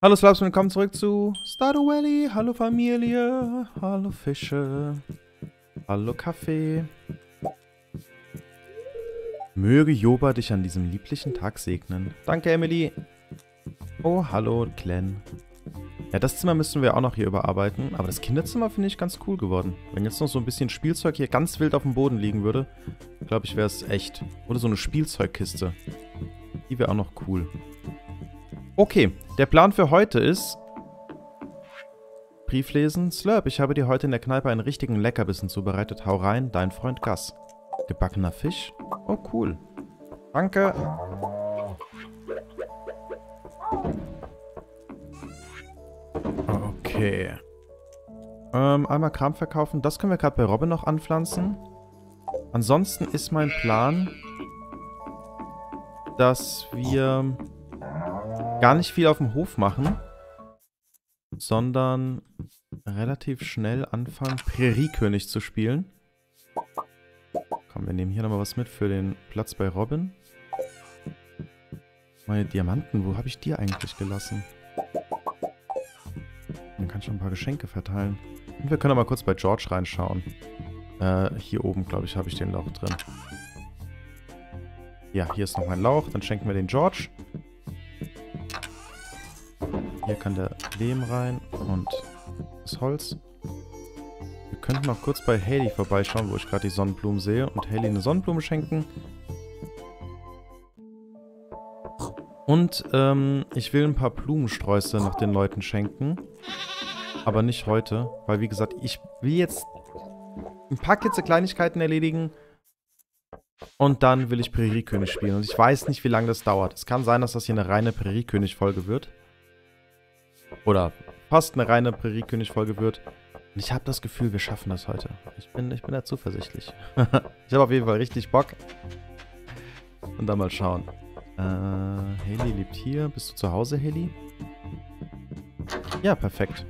Hallo Slaps, willkommen zurück zu Stardew Valley. Hallo Familie, hallo Fische, hallo Kaffee. Möge Joba dich an diesem lieblichen Tag segnen. Danke, Emily. Oh, hallo, Glenn. Ja, das Zimmer müssen wir auch noch hier überarbeiten, aber das Kinderzimmer finde ich ganz cool geworden. Wenn jetzt noch so ein bisschen Spielzeug hier ganz wild auf dem Boden liegen würde, glaube ich, wäre es echt. Oder so eine Spielzeugkiste. Die wäre auch noch cool. Okay, der Plan für heute ist... Brief lesen. Slurp, ich habe dir heute in der Kneipe einen richtigen Leckerbissen zubereitet. Hau rein, dein Freund Gus. Gebackener Fisch? Oh, cool. Danke. Okay. Einmal Kram verkaufen. Das können wir gerade bei Robin noch anpflanzen. Ansonsten ist mein Plan, dass wir gar nicht viel auf dem Hof machen, sondern relativ schnell anfangen, Präriekönig zu spielen. Komm, wir nehmen hier nochmal was mit für den Platz bei Robin. Meine Diamanten, wo habe ich die eigentlich gelassen? Man kann schon ein paar Geschenke verteilen. Und wir können auch mal kurz bei George reinschauen. Hier oben, glaube ich, habe ich den Lauch drin. Ja, hier ist noch ein Lauch. Dann schenken wir den George. Hier kann der Lehm rein und das Holz. Wir könnten noch kurz bei Haley vorbeischauen, wo ich gerade die Sonnenblumen sehe. Und Haley eine Sonnenblume schenken. Und ich will ein paar Blumensträuße noch den Leuten schenken. Aber nicht heute. Weil, wie gesagt, ich will jetzt ein paar Kleinigkeiten erledigen. Und dann will ich Präriekönig spielen. Und ich weiß nicht, wie lange das dauert. Es kann sein, dass das hier eine reine Präriekönig-Folge wird. Oder fast eine reine Präriekönig-Folge wird. Und ich habe das Gefühl, wir schaffen das heute. Ich bin da zuversichtlich. Ich habe auf jeden Fall richtig Bock. Und dann mal schauen. Haley lebt hier. Bist du zu Hause, Haley? Ja, perfekt.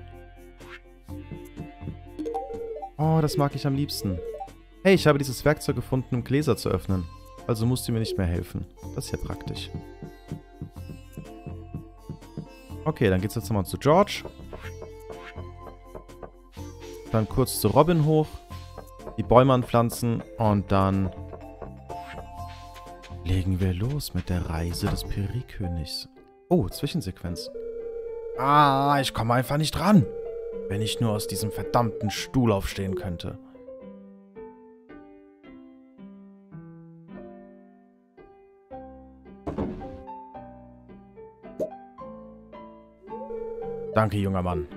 Oh, das mag ich am liebsten. Hey, ich habe dieses Werkzeug gefunden, um Gläser zu öffnen. Also musst du mir nicht mehr helfen. Das ist ja praktisch. Okay, dann geht's jetzt nochmal zu George. Dann kurz zu Robin hoch. Die Bäume anpflanzen. Und dann legen wir los mit der Reise des Präriekönigs. Oh, Zwischensequenz. Ah, ich komme einfach nicht ran. Wenn ich nur aus diesem verdammten Stuhl aufstehen könnte. Danke, junger Mann.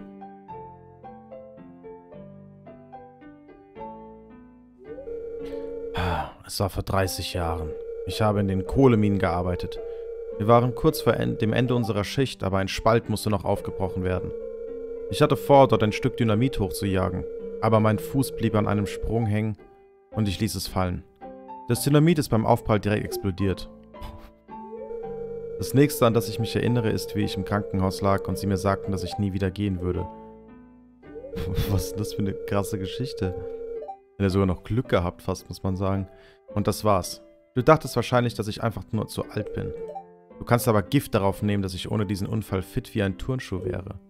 Es war vor 30 Jahren. Ich habe in den Kohleminen gearbeitet. Wir waren kurz vor dem Ende unserer Schicht, aber ein Spalt musste noch aufgebrochen werden. Ich hatte vor, dort ein Stück Dynamit hochzujagen, aber mein Fuß blieb an einem Sprung hängen und ich ließ es fallen. Das Dynamit ist beim Aufprall direkt explodiert. Das nächste, an das ich mich erinnere, ist, wie ich im Krankenhaus lag und sie mir sagten, dass ich nie wieder gehen würde. Was ist das für eine krasse Geschichte? Ich hätte sogar noch Glück gehabt, fast, muss man sagen. Und das war's. Du dachtest wahrscheinlich, dass ich einfach nur zu alt bin. Du kannst aber Gift darauf nehmen, dass ich ohne diesen Unfall fit wie ein Turnschuh wäre.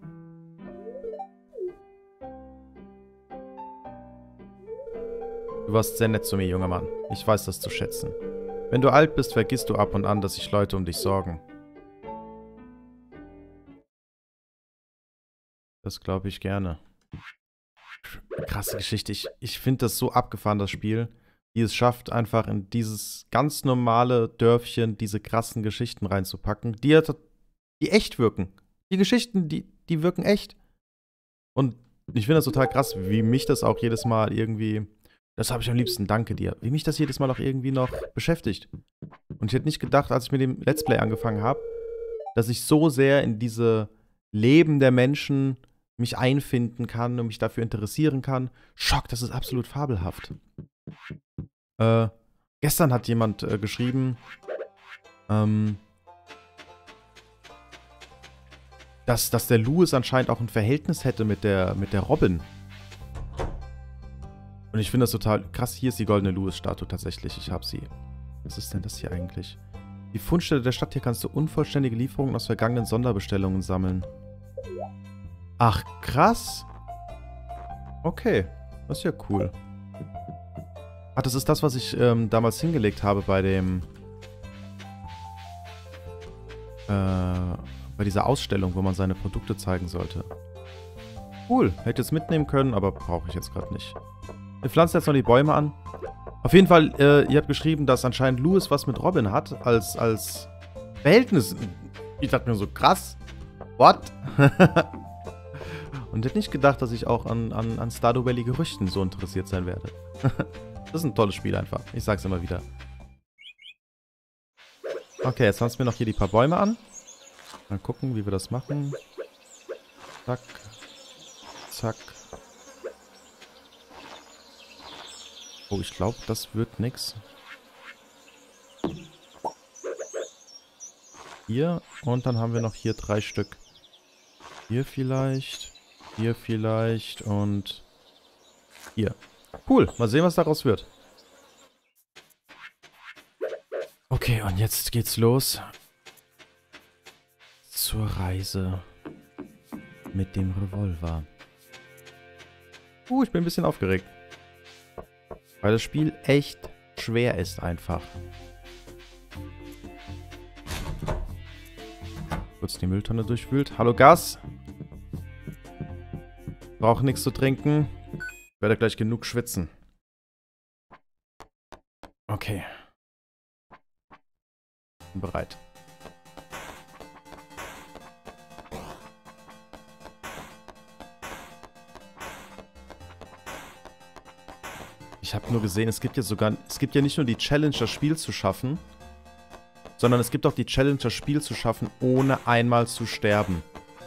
Du warst sehr nett zu mir, junger Mann. Ich weiß das zu schätzen. Wenn du alt bist, vergisst du ab und an, dass sich Leute um dich sorgen. Das glaube ich gerne. Krasse Geschichte. Ich finde das so abgefahren, das Spiel, wie es schafft, einfach in dieses ganz normale Dörfchen diese krassen Geschichten reinzupacken, die echt wirken. Die Geschichten, die wirken echt. Und ich finde das total krass, wie mich das auch jedes Mal irgendwie... Das habe ich am liebsten, danke dir. Wie mich das jedes Mal auch irgendwie noch beschäftigt. Und ich hätte nicht gedacht, als ich mit dem Let's Play angefangen habe, dass ich so sehr in diese Leben der Menschen mich einfinden kann und mich dafür interessieren kann. Schock, das ist absolut fabelhaft. Gestern hat jemand geschrieben, dass der Louis anscheinend auch ein Verhältnis hätte mit der Robin. Und ich finde das total krass. Hier ist die goldene Louis-Statue tatsächlich. Ich habe sie. Was ist denn das hier eigentlich? Die Fundstelle der Stadt hier kannst du unvollständige Lieferungen aus vergangenen Sonderbestellungen sammeln. Ach, krass. Okay, das ist ja cool. Ach, das ist das, was ich damals hingelegt habe bei dem... bei dieser Ausstellung, wo man seine Produkte zeigen sollte. Cool, hätte es mitnehmen können, aber brauche ich jetzt gerade nicht. Wir pflanzen jetzt noch die Bäume an. Auf jeden Fall, ihr habt geschrieben, dass anscheinend Louis was mit Robin hat, als Verhältnis. Ich dachte mir so, krass. What? Und hätte nicht gedacht, dass ich auch an Stardew Valley Gerüchten so interessiert sein werde. Das ist ein tolles Spiel einfach. Ich sag's immer wieder. Okay, jetzt pflanzen wir noch hier die paar Bäume an. Mal gucken, wie wir das machen. Zack. Zack. Oh, ich glaube, das wird nix. Hier. Und dann haben wir noch hier 3 Stück. Hier vielleicht und hier. Cool, mal sehen, was daraus wird. Okay, und jetzt geht's los zur Reise mit dem Revolver. Ich bin ein bisschen aufgeregt. Weil das Spiel echt schwer ist einfach. Kurz die Mülltonne durchwühlt. Hallo Gas. Brauche nichts zu trinken. Werde gleich genug schwitzen. Okay. Bin bereit. Ich habe nur gesehen, es gibt ja nicht nur die Challenge, das Spiel zu schaffen, sondern es gibt auch die Challenge, das Spiel zu schaffen, ohne einmal zu sterben.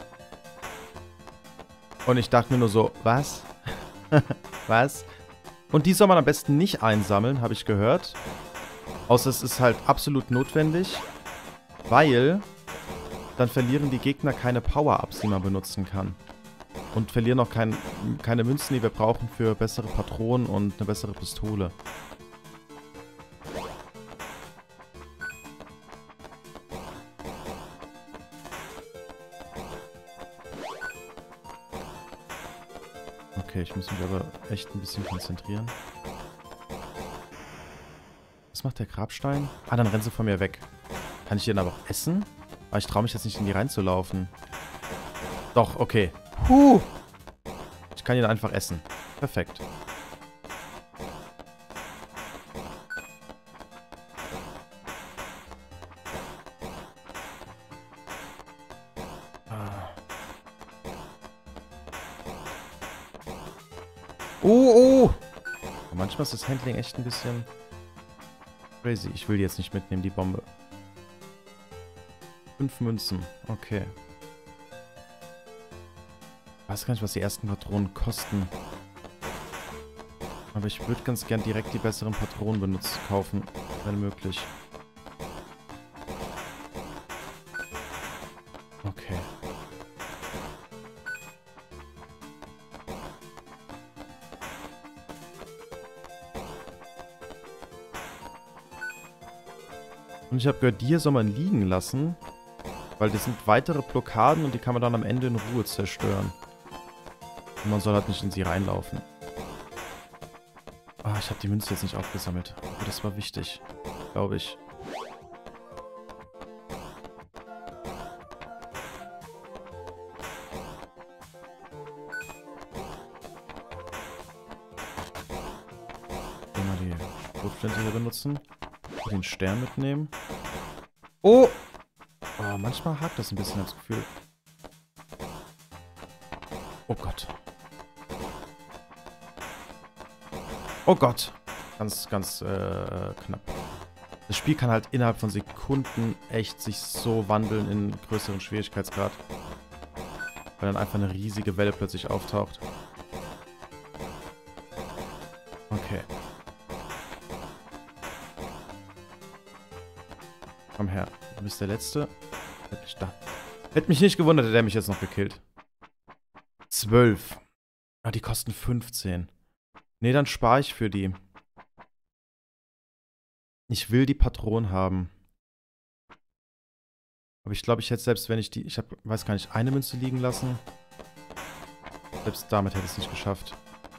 Und ich dachte mir nur so, was? Was? Und die soll man am besten nicht einsammeln, habe ich gehört. Außer es ist halt absolut notwendig, weil dann verlieren die Gegner keine Power-Ups, die man benutzen kann. Und verlieren auch keine Münzen, die wir brauchen für bessere Patronen und eine bessere Pistole. Okay, ich muss mich aber echt ein bisschen konzentrieren. Was macht der Grabstein? Ah, dann rennen sie von mir weg. Kann ich den aber auch essen? Aber ich traue mich jetzt nicht in die reinzulaufen. Doch, okay. Ich kann ihn einfach essen. Perfekt. Oh! Manchmal ist das Handling echt ein bisschen crazy. Ich will die jetzt nicht mitnehmen, die Bombe. 5 Münzen. Okay. Ich weiß gar nicht, was die ersten Patronen kosten. Aber ich würde ganz gern direkt die besseren Patronen kaufen, wenn möglich. Okay. Und ich habe gehört, die hier soll man liegen lassen. Weil das sind weitere Blockaden und die kann man dann am Ende in Ruhe zerstören. Und man soll halt nicht in sie reinlaufen. Ah, ich habe die Münze jetzt nicht aufgesammelt. Aber das war wichtig. Glaube ich. Mal die Schrotflinte hier benutzen. Den Stern mitnehmen. Oh! Oh, manchmal hakt das ein bisschen, das Gefühl. Oh Gott. Oh Gott. Ganz knapp. Das Spiel kann halt innerhalb von Sekunden echt sich so wandeln in größeren Schwierigkeitsgrad. Weil dann einfach eine riesige Welle plötzlich auftaucht. Okay. Komm her. Du bist der Letzte. Hätte mich nicht gewundert, hätte er mich jetzt noch gekillt. 12. Ah, die kosten 15. Nee, dann spare ich für die. Ich will die Patronen haben. Aber ich glaube, ich hätte selbst, wenn ich die... weiß gar nicht, eine Münze liegen lassen. Selbst damit hätte ich es nicht geschafft.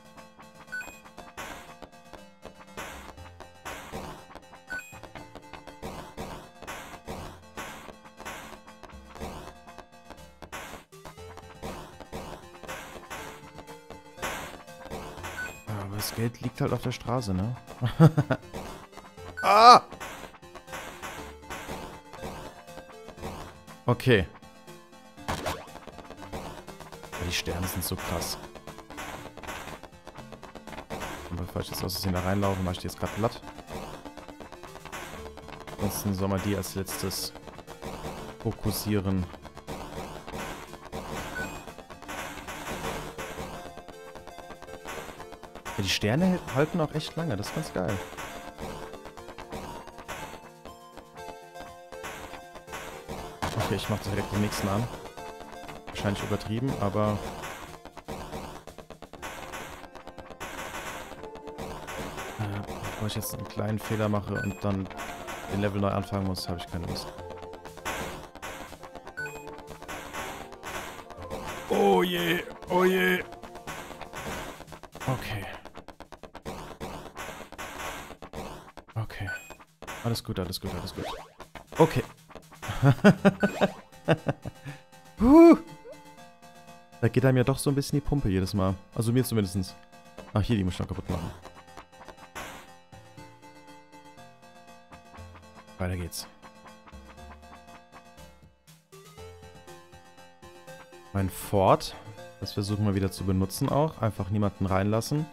Aber das Geld liegt halt auf der Straße, ne? Ah! Okay. Die Sterne sind so krass. Und bevor ich jetzt aus Versehen da reinlaufe, mache ich die jetzt gerade platt. Ansonsten soll man die als letztes fokussieren. Ja, die Sterne halten auch echt lange, das ist ganz geil. Okay, ich mache direkt den nächsten an. Wahrscheinlich übertrieben, aber... bevor ich jetzt einen kleinen Fehler mache und dann den Level neu anfangen muss, habe ich keine Lust. Oh je, oh je. Okay. Okay. Alles gut, alles gut, alles gut. Okay. Da geht einem ja doch so ein bisschen die Pumpe jedes Mal. Also mir zumindest. Ach, hier, die muss ich noch kaputt machen. Weiter geht's. Mein Fort. Das versuchen wir wieder zu benutzen auch. Einfach niemanden reinlassen.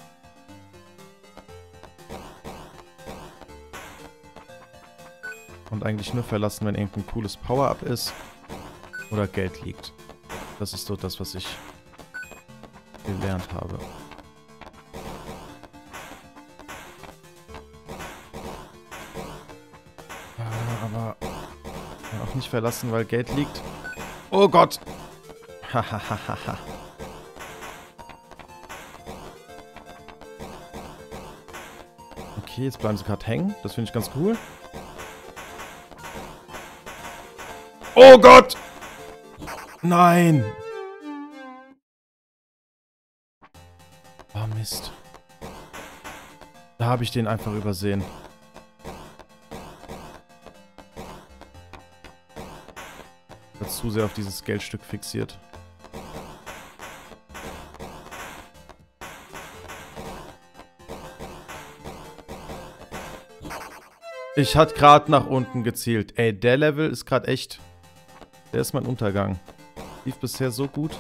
Und eigentlich nur verlassen, wenn irgendein cooles Power-Up ist. Oder Geld liegt. Das ist so das, was ich gelernt habe. Aber auch nicht verlassen, weil Geld liegt. Oh Gott! Hahaha. Okay, jetzt bleiben sie gerade hängen. Das finde ich ganz cool. Oh Gott! Nein! Oh Mist. Da habe ich den einfach übersehen. Ich war zu sehr auf dieses Geldstück fixiert. Ich hatte gerade nach unten gezielt. Ey, der Level ist gerade echt... Der ist mein Untergang. Lief bisher so gut.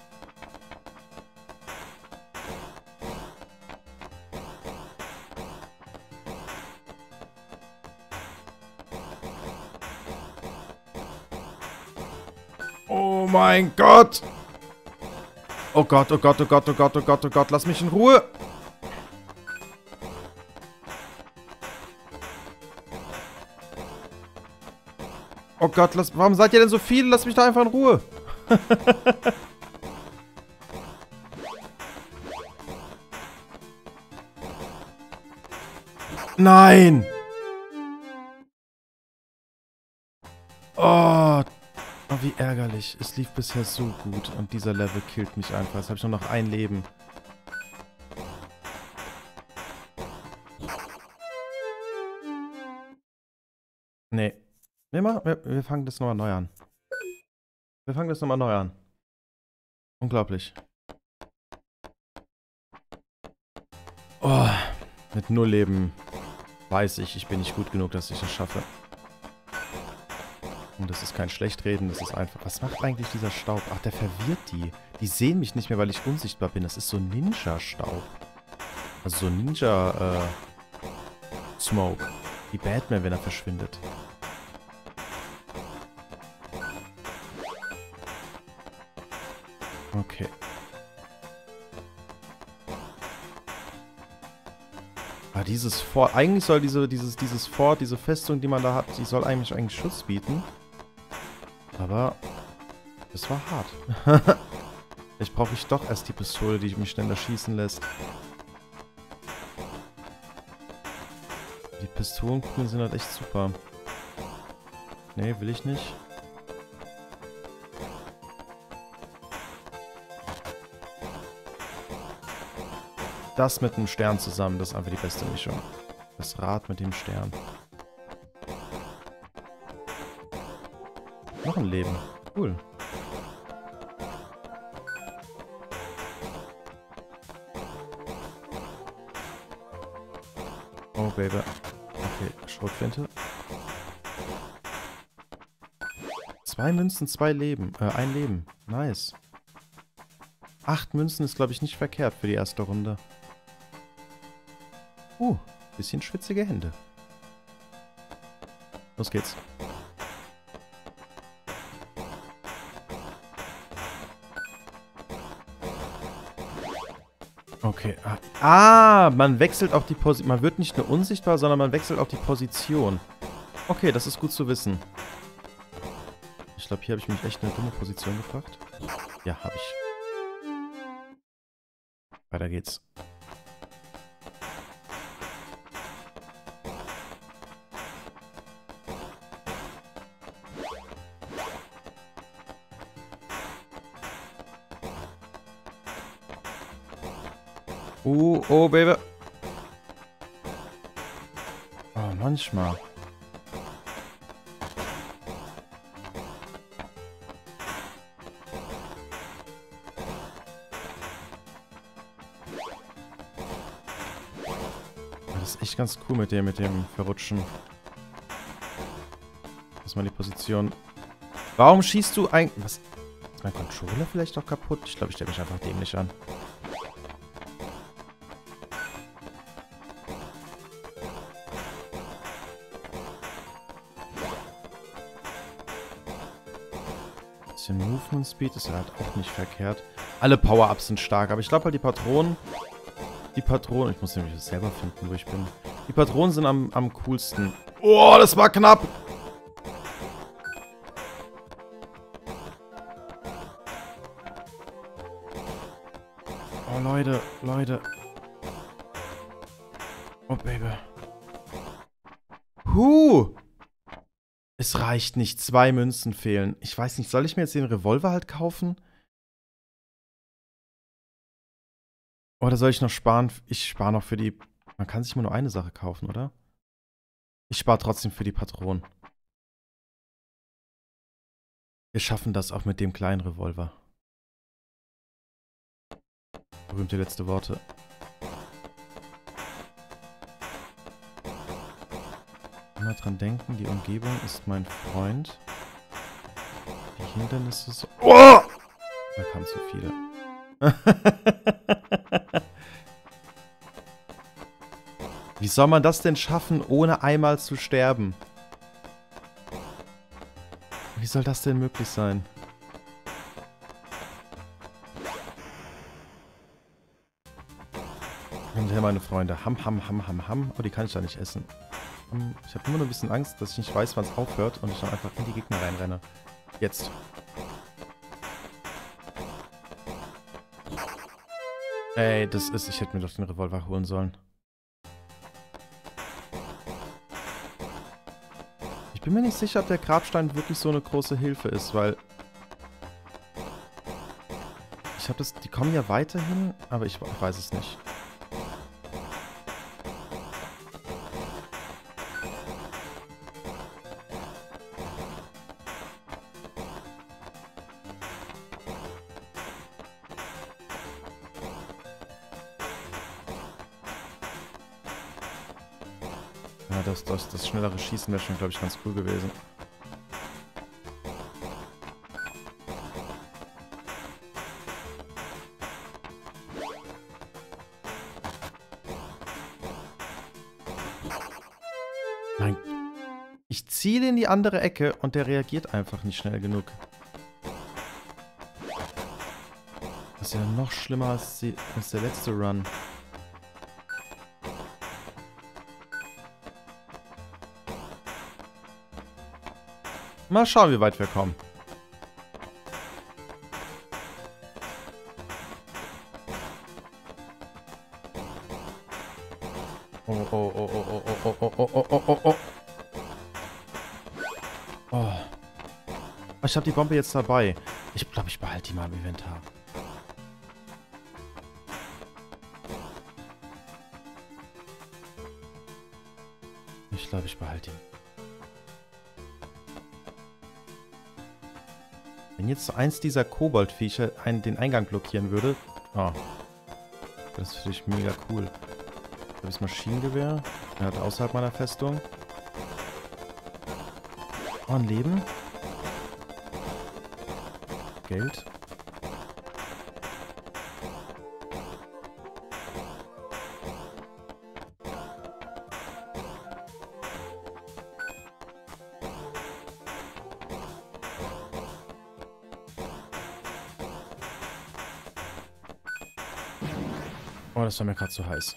Oh mein Gott! Oh Gott, oh Gott, oh Gott, oh Gott, oh Gott, oh Gott, lass mich in Ruhe! Oh Gott, warum seid ihr denn so viele? Lass mich da einfach in Ruhe. Nein! Oh, wie ärgerlich. Es lief bisher so gut und dieser Level killt mich einfach. Jetzt habe ich nur noch ein Leben. Nee. Wir fangen das nochmal neu an. Wir fangen das nochmal neu an. Unglaublich. Oh, mit 0 Leben weiß ich bin nicht gut genug, dass ich das schaffe. Und das ist kein Schlechtreden, das ist einfach... Was macht eigentlich dieser Staub? Ach, der verwirrt die. Die sehen mich nicht mehr, weil ich unsichtbar bin. Das ist so Ninja-Staub. Also so Ninja-Smoke. Wie Batman, wenn er verschwindet. Okay. Ah, dieses Fort... Eigentlich soll dieses Fort, diese Festung, die man da hat, die soll eigentlich Schutz bieten. Aber das war hart. Vielleicht brauche ich doch erst die Pistole, die mich schneller schießen lässt. Die Pistolenkugeln sind halt echt super. Nee, will ich nicht. das mit dem Stern zusammen, das ist einfach die beste Mischung. Das Rad mit dem Stern. Noch ein Leben. Cool. Oh, Baby. Okay, Schrotflinte. 2 Münzen, 2 Leben. 1 Leben. Nice. 8 Münzen ist, glaube ich, nicht verkehrt für die erste Runde. Bisschen schwitzige Hände. Los geht's. Okay. Man wechselt auch die Position. Man wird nicht nur unsichtbar, sondern man wechselt auch die Position. Okay, das ist gut zu wissen. Ich glaube, hier habe ich mich echt in eine dumme Position gebracht. Ja, habe ich. Weiter geht's. Oh, Baby. Oh, manchmal. Das ist echt ganz cool mit dem Verrutschen. Dass man die Position... Warum schießt du eigentlich... Was? Ist mein Controller vielleicht noch kaputt? Ich glaube, ich stelle mich einfach dämlich an. Movement Speed ist halt auch nicht verkehrt. Alle Power-Ups sind stark, aber ich glaube halt die Patronen... Ich muss nämlich selber finden, wo ich bin. Die Patronen sind am coolsten. Oh, das war knapp! Oh, Leute. Oh, Baby. Es reicht nicht. 2 Münzen fehlen. Ich weiß nicht, soll ich mir jetzt den Revolver halt kaufen? Oder soll ich noch sparen? Ich spare noch für die... Man kann sich immer nur eine Sache kaufen, oder? Ich spare trotzdem für die Patronen. Wir schaffen das auch mit dem kleinen Revolver. Berühmte letzte Worte. Immer dran denken, die Umgebung ist mein Freund. Die Hindernisse so... Oh! Da kamen zu viele. Wie soll man das denn schaffen, ohne einmal zu sterben? Wie soll das denn möglich sein? Und her, meine Freunde. Ham. Oh, die kann ich da nicht essen. Ich habe immer nur ein bisschen Angst, dass ich nicht weiß, wann es aufhört und ich dann einfach in die Gegner reinrenne. Jetzt. Ey, das ist... Ich hätte mir doch den Revolver holen sollen. Ich bin mir nicht sicher, ob der Grabstein wirklich so eine große Hilfe ist, weil... Ich habe das... Die kommen ja weiterhin, aber ich weiß es nicht. Ja, das schnellere Schießen wäre schon, glaube ich, ganz cool gewesen. Nein. Ich ziele in die andere Ecke und der reagiert einfach nicht schnell genug. Das ist ja noch schlimmer als der letzte Run. Mal schauen, wie weit wir kommen. Oh. Ich habe die Bombe jetzt dabei. Ich glaube, ich behalte die mal im Inventar. Ich glaube, ich behalte ihn. Wenn jetzt eins dieser Koboldviecher den Eingang blockieren würde... Oh. Das finde ich mega cool. Da habe ich das Maschinengewehr. Er hat außerhalb meiner Festung. Oh, ein Leben. Geld. Oh, das war mir gerade zu heiß.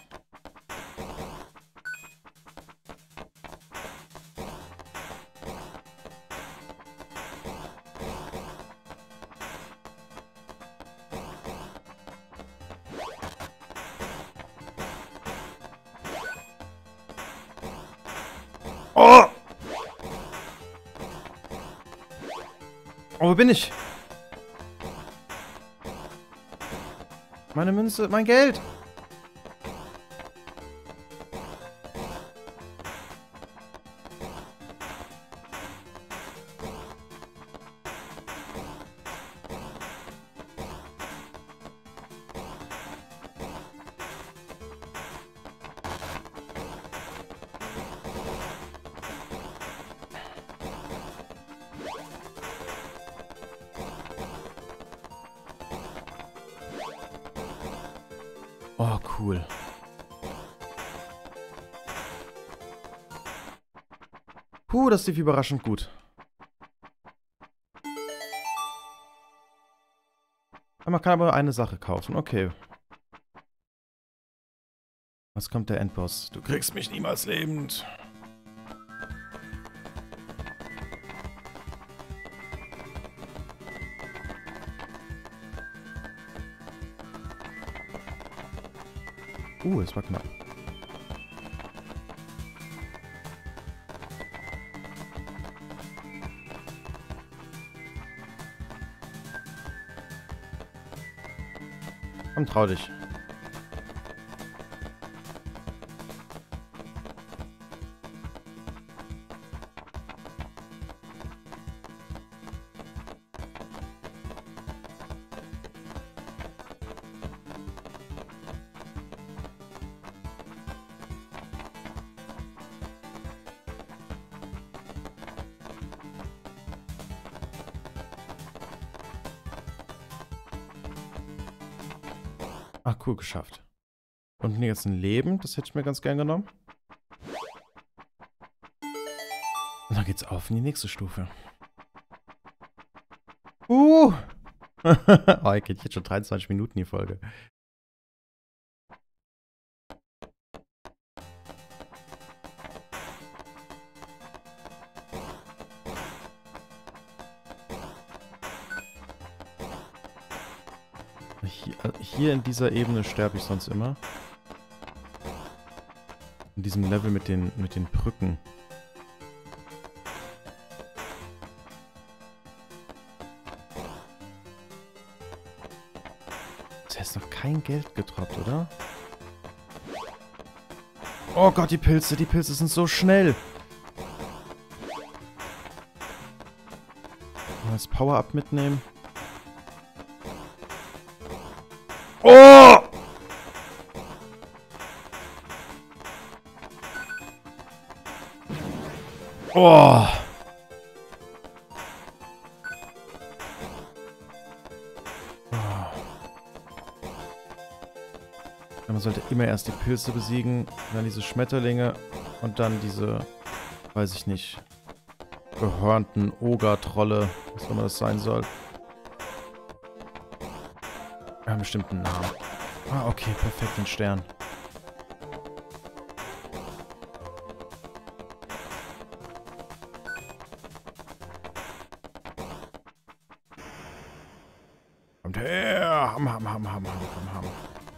Oh! Oh, wo bin ich? Meine Münze, mein Geld! Oh, cool. Das lief überraschend gut. Man kann aber eine Sache kaufen. Okay. Was kommt der Endboss? Du kriegst mich niemals lebend. Es war knapp. Komm, trau dich. Ach, cool, geschafft. Und hier jetzt ein Leben, das hätte ich mir ganz gern genommen. Und dann geht's auf in die nächste Stufe. Oh, ich geht jetzt schon 23 Minuten die Folge. Hier in dieser Ebene sterbe ich sonst immer. In diesem Level mit den Brücken. Du hast noch kein Geld gedroppt, oder? Oh Gott, die Pilze sind so schnell. Mal das Power-Up mitnehmen. Oh! Oh! Man sollte immer erst die Pilze besiegen, dann diese Schmetterlinge und dann diese, weiß ich nicht, gehörnten Oger-Trolle, was immer das sein soll. Ja, bestimmt einen Namen. Ah, okay, perfekt, den Stern. Kommt her! Ham, ham, ham, ham, ham, ham, ham.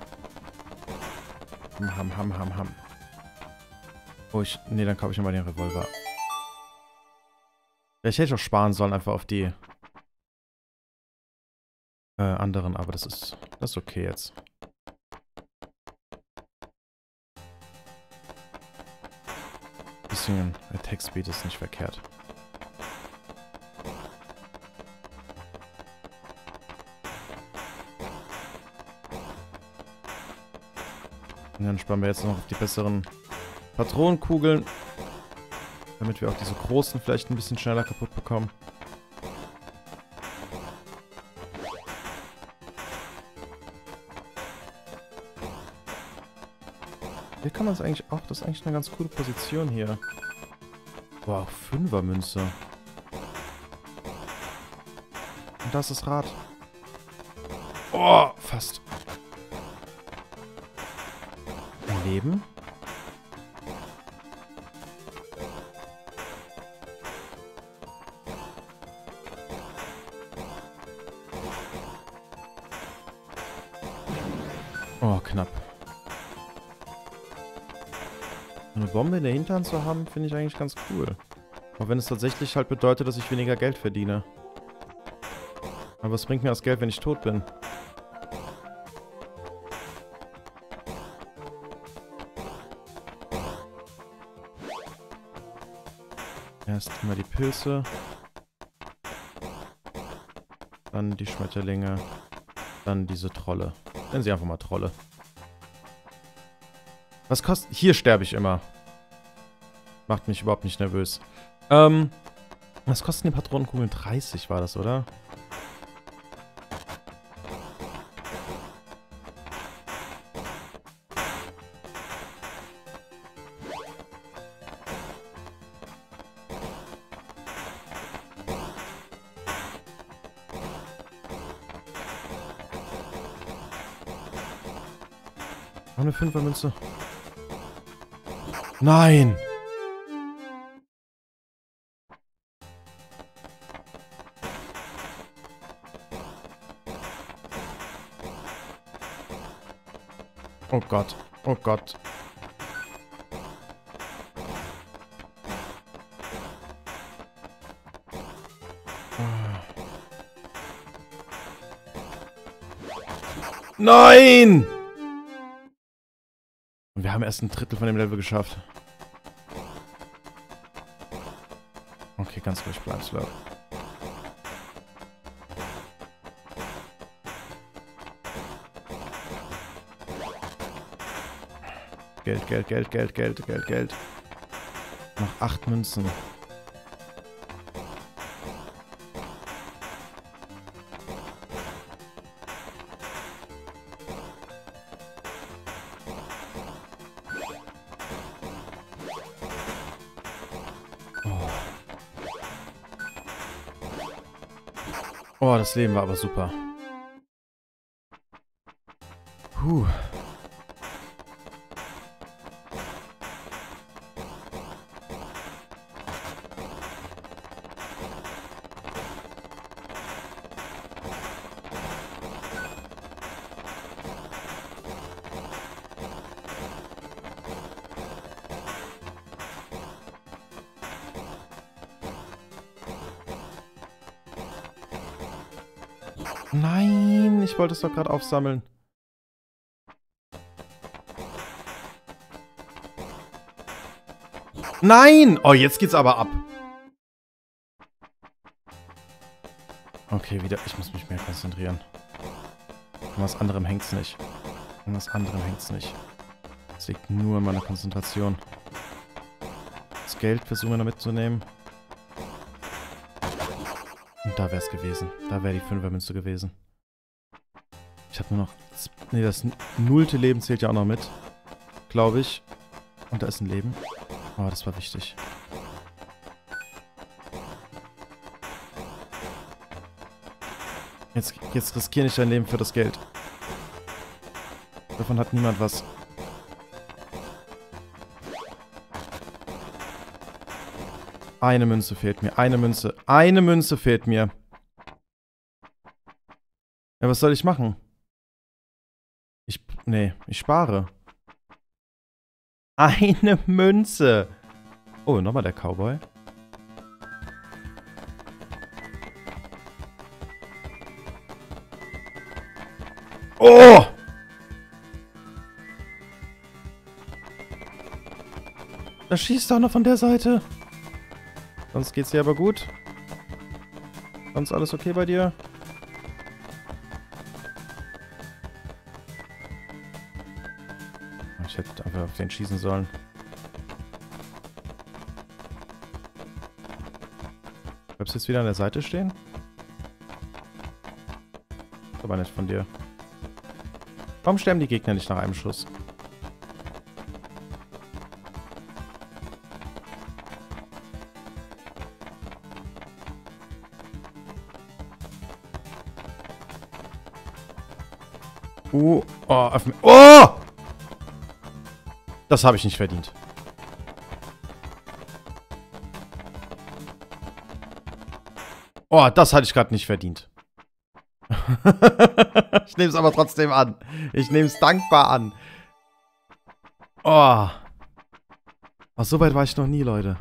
Ham, ham, ham, ham. Oh, nee, dann kaufe ich nochmal den Revolver. Vielleicht hätte ich auch sparen sollen, einfach auf die anderen, aber das ist okay jetzt. bisschen Attack Speed ist nicht verkehrt. Und dann sparen wir jetzt noch auf die besseren Patronenkugeln. Damit wir auch diese großen vielleicht ein bisschen schneller kaputt bekommen. Hier kann man es eigentlich auch... Das ist eigentlich eine ganz coole Position hier. Wow, 5er Münze. Und da ist das Rad. Oh, fast. Ein Leben? Oh, knapp. Eine Bombe in der Hinterhand zu haben, finde ich eigentlich ganz cool. Auch wenn es tatsächlich halt bedeutet, dass ich weniger Geld verdiene. Aber was bringt mir das Geld, wenn ich tot bin? Erst mal die Pilze. Dann die Schmetterlinge. Dann diese Trolle. Nennen sie einfach mal Trolle. Was kostet... Hier sterbe ich immer. Macht mich überhaupt nicht nervös. Was kosten die Patronenkugeln? 30 war das, oder? Noch eine 5er Münze. Nein! Oh Gott. Oh Gott. Nein! Und wir haben erst ein Drittel von dem Level geschafft. Okay, ganz ruhig, bleib slow. Geld, Geld, Geld, Geld, Geld, Geld, Geld. Noch 8 Münzen. Oh, das Leben war aber super. Puh. Nein, ich wollte es doch gerade aufsammeln. Nein! Oh, jetzt geht's aber ab. Okay, wieder. Ich muss mich mehr konzentrieren. An was anderem hängt's nicht. An was anderem hängt's nicht. Es liegt nur in meiner Konzentration. Das Geld versuchen wir noch mitzunehmen. Und da wäre es gewesen. Da wäre die 5er Münze gewesen. Ich habe nur noch... Ne, das 0. Leben zählt ja auch noch mit. Glaube ich. Und da ist ein Leben. Oh, das war wichtig. Jetzt riskiere ich dein Leben für das Geld. Davon hat niemand was. Eine Münze fehlt mir. Eine Münze. Eine Münze fehlt mir. Ja, was soll ich machen? Nee, ich spare. Eine Münze. Oh, nochmal der Cowboy. Oh! Da schießt doch noch von der Seite. Sonst geht's dir aber gut. Sonst alles okay bei dir? Ich hätte einfach auf den schießen sollen. Bleibst du jetzt wieder an der Seite stehen? Aber nicht von dir. Warum sterben die Gegner nicht nach einem Schuss? Oh, oh! Das habe ich nicht verdient. Oh, das hatte ich gerade nicht verdient. Ich nehme es aber trotzdem an. Ich nehme es dankbar an. Oh. Ach, so weit war ich noch nie, Leute.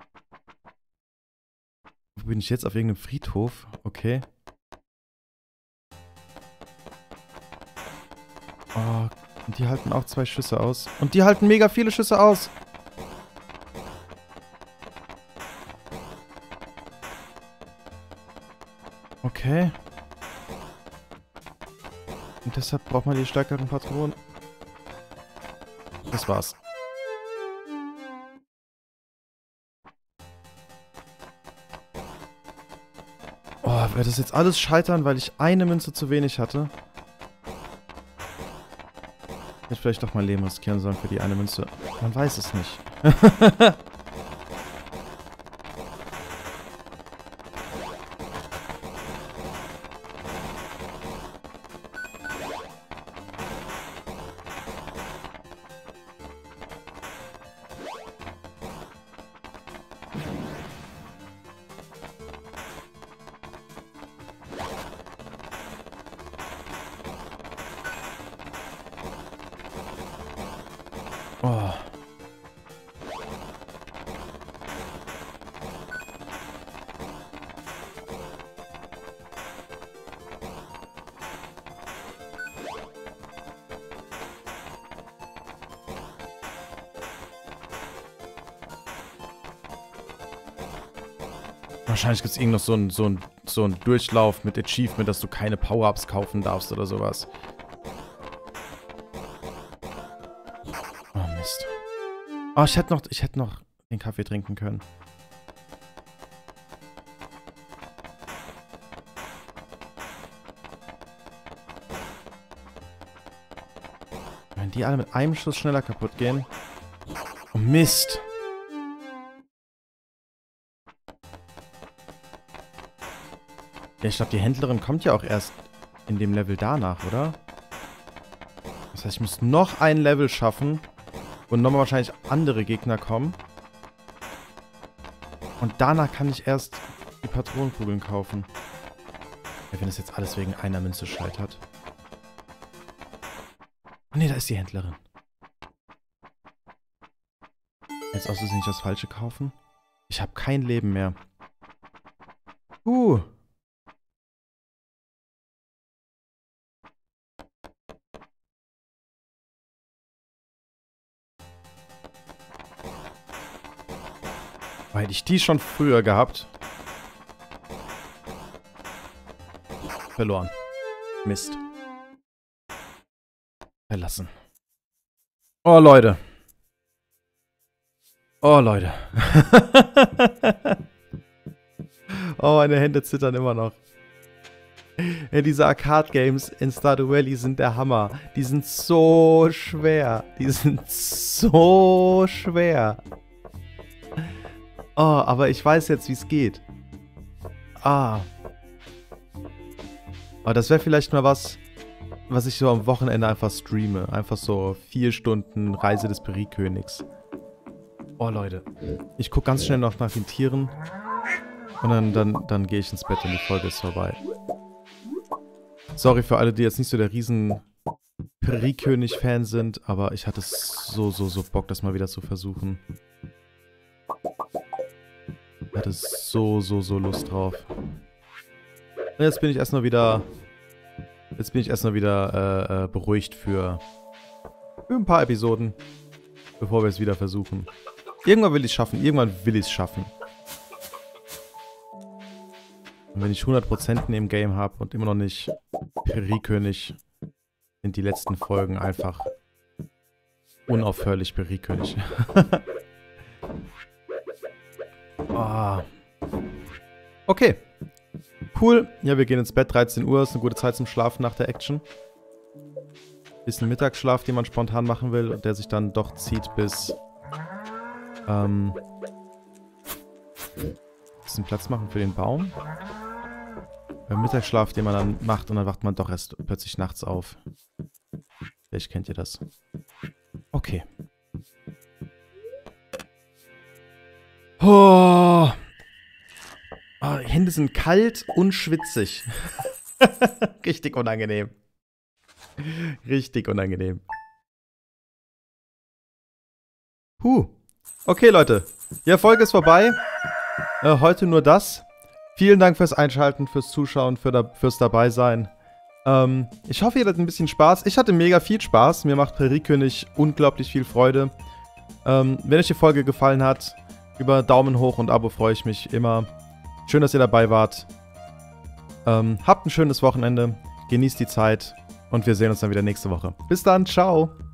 Wo bin ich jetzt? Auf irgendeinem Friedhof? Okay. Oh, und die halten auch 2 Schüsse aus. Und die halten mega viele Schüsse aus. Okay. Und deshalb braucht man die stärkeren Patronen. Das war's. Oh, wird das jetzt alles scheitern, weil ich eine Münze zu wenig hatte? Ich hätte vielleicht doch mal Leben riskieren sollen für die eine Münze. Man weiß es nicht. Oh. Wahrscheinlich gibt es irgend noch so einen Durchlauf mit Achievement, dass du keine Power-Ups kaufen darfst oder sowas. Oh, Mist. Oh, ich hätte noch den Kaffee trinken können. Wenn die alle mit einem Schuss schneller kaputt gehen. Oh, Mist. Ja, ich glaube, die Händlerin kommt ja auch erst in dem Level danach, oder? Das heißt, ich muss noch ein Level schaffen, wo nochmal wahrscheinlich andere Gegner kommen. Und danach kann ich erst die Patronenkugeln kaufen. Ja, wenn das jetzt alles wegen einer Münze scheitert. Oh ne, da ist die Händlerin. Jetzt aus Versehen nicht das Falsche kaufen. Ich habe kein Leben mehr. Hätte ich die schon früher gehabt. Verloren. Mist. Verlassen. Oh, Leute. Oh, Leute. Oh, meine Hände zittern immer noch. Ja, diese Arcade-Games in Stardew Valley sind der Hammer. Die sind so schwer. Die sind so schwer. Oh, aber ich weiß jetzt, wie es geht. Ah. Aber das wäre vielleicht mal was ich so am Wochenende einfach streame. Einfach so 4 Stunden Reise des Peri-Königs. Oh, Leute. Ich gucke ganz schnell noch nach den Tieren. Und dann gehe ich ins Bett und die Folge ist vorbei. Sorry für alle, die jetzt nicht so der riesen Peri-König-Fan sind. Aber ich hatte so Bock, das mal wieder zu versuchen. Ich hatte so Lust drauf. Und jetzt bin ich erstmal wieder... beruhigt für ein paar Episoden, bevor wir es wieder versuchen. Irgendwann will ich es schaffen. Irgendwann will ich es schaffen. Und wenn ich 100% in dem Game habe und immer noch nicht Periekönig, sind die letzten Folgen einfach unaufhörlich Periekönig. Oh. Okay. Cool. Ja, wir gehen ins Bett. 13 Uhr ist eine gute Zeit zum Schlafen nach der Action. Bisschen Mittagsschlaf, den man spontan machen will und der sich dann doch zieht bis bisschen Platz machen für den Baum. Mittagsschlaf, den man dann macht und dann wacht man doch erst plötzlich nachts auf. Vielleicht kennt ihr das. Okay. Oh. Oh, die Hände sind kalt und schwitzig. Richtig unangenehm. Richtig unangenehm. Okay, Leute. Die Folge ist vorbei. Heute nur das. Vielen Dank fürs Einschalten, fürs Zuschauen, fürs Dabeisein. Ich hoffe, ihr hattet ein bisschen Spaß. Ich hatte mega viel Spaß. Mir macht Periekönig unglaublich viel Freude. Wenn euch die Folge gefallen hat, über Daumen hoch und Abo freue ich mich immer. Schön, dass ihr dabei wart. Habt ein schönes Wochenende. Genießt die Zeit. Und wir sehen uns dann wieder nächste Woche. Bis dann. Ciao.